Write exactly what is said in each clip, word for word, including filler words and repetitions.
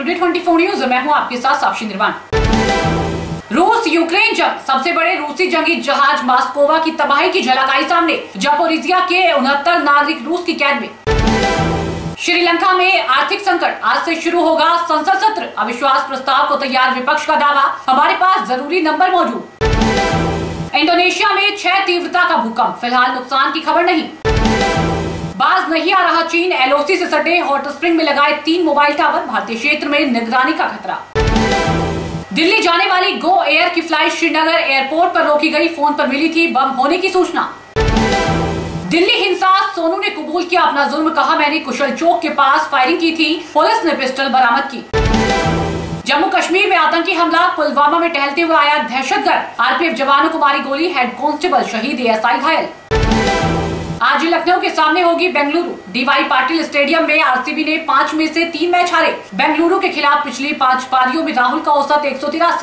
Today चौबीस news, मैं हूं आपके साथ साक्षी निर्वाण। रूस यूक्रेन जंग, सबसे बड़े रूसी जंगी जहाज मास्कोवा की तबाही की झलक आई सामने। जापोरिजिया के उनहत्तर नागरिक रूस की कैद में। श्रीलंका में आर्थिक संकट, आज से शुरू होगा संसद सत्र। अविश्वास प्रस्ताव को तैयार विपक्ष का दावा, हमारे पास जरूरी नंबर मौजूद। इंडोनेशिया में छह तीव्रता का भूकंप, फिलहाल नुकसान की खबर नहीं। बाज नहीं आ रहा चीन, एलओसी से सटे हॉट स्प्रिंग में लगाए तीन मोबाइल टावर, भारतीय क्षेत्र में निगरानी का खतरा। दिल्ली जाने वाली गो एयर की फ्लाइट श्रीनगर एयरपोर्ट पर रोकी गई, फोन पर मिली थी बम होने की सूचना। दिल्ली हिंसा, सोनू ने कबूल किया अपना जुर्म, कहा मैंने कुशल चौक के पास फायरिंग की थी, पुलिस ने पिस्टल बरामद की। जम्मू कश्मीर में आतंकी हमला, पुलवामा में टहलते हुए आया दहशतगर्द, आरपीएफ जवानों को मारी गोली, हेड कांस्टेबल शहीद, एएसआई घायल। आज लखनऊ के सामने होगी बेंगलुरु, डीवाई पाटिल स्टेडियम में आरसीबी ने पांच में से तीन मैच हारे। बेंगलुरु के खिलाफ पिछली पांच पारियों में राहुल का औसत एक सौ तिरासी।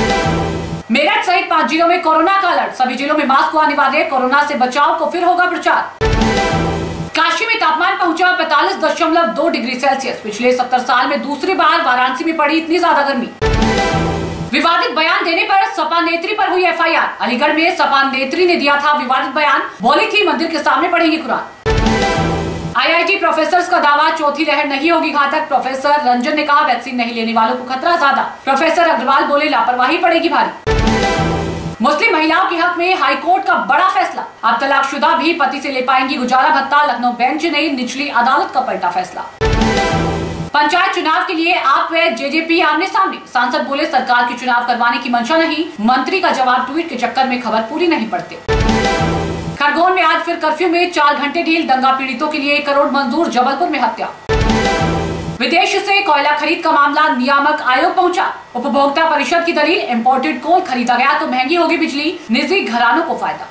मेरठ सहित पांच जिलों में कोरोना का अलर्ट, सभी जिलों में मास्क अनिवार्य, कोरोना से बचाव को फिर होगा प्रचार। काशी में तापमान पहुंचा पैंतालीस दशमलव दो डिग्री सेल्सियस, पिछले सत्तर साल में दूसरी बार वाराणसी में पड़ी इतनी ज्यादा गर्मी। विवादित बयान देने पर सपा नेत्री पर हुई एफआईआर, अलीगढ़ में सपा नेत्री ने दिया था विवादित बयान, बोली थी मंदिर के सामने पढ़ेंगे कुरान। आईआईटी प्रोफेसर्स का दावा, चौथी लहर नहीं होगी घातक, प्रोफेसर रंजन ने कहा वैक्सीन नहीं लेने वालों को खतरा ज्यादा। प्रोफेसर अग्रवाल बोले लापरवाही पड़ेगी भारी। मुस्लिम महिलाओं के हक में हाईकोर्ट का बड़ा फैसला, अब तलाकशुदा भी पति से ले पाएंगी गुजारा भत्ता, लखनऊ बेंच ने निचली अदालत का पलटा फैसला। पंचायत चुनाव के लिए आप व जेजेपी आमने सामने, सांसद बोले सरकार की चुनाव करवाने की मंशा नहीं, मंत्री का जवाब ट्वीट के चक्कर में खबर पूरी नहीं पड़ते। खरगोन में आज फिर कर्फ्यू में चार घंटे ढील, दंगा पीड़ितों के लिए एक करोड़ मंजूर, जबलपुर में हत्या। विदेश से कोयला खरीद का मामला नियामक आयोग पहुंचा, उपभोक्ता परिषद की दलील, इम्पोर्टेड कोल खरीदा गया तो महंगी होगी बिजली, निजी घरानों को फायदा।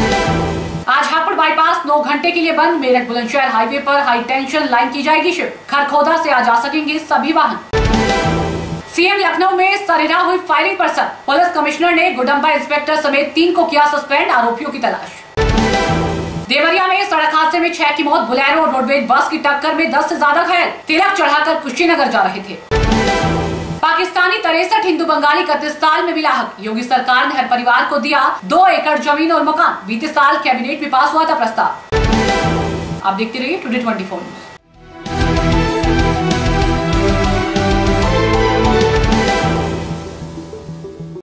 आज हापुड़ बाईपास नौ घंटे के लिए बंद, मेरठ बुलंदशहर हाईवे पर हाई टेंशन लाइन की जाएगी शिफ्ट, खरखोदा से आ जा सकेंगे सभी वाहन। सीएम लखनऊ में सरेराह हुई फायरिंग पर सर, पुलिस कमिश्नर ने गुडम्बा इंस्पेक्टर समेत तीन को किया सस्पेंड, आरोपियों की तलाश। देवरिया में सड़क हादसे में छह की मौत, बुलेरो रोडवेज बस की टक्कर में दस से ज्यादा घायल, तिलक चढ़ाकर कुशीनगर जा रहे थे। पाकिस्तानी तिरसठ हिंदू बंगाली इकतीस साल में मिला हक, योगी सरकार ने हर परिवार को दिया दो एकड़ जमीन और मकान, बीते साल कैबिनेट में पास हुआ था प्रस्ताव। आप देखते रहिए टुडे चौबीस न्यूज।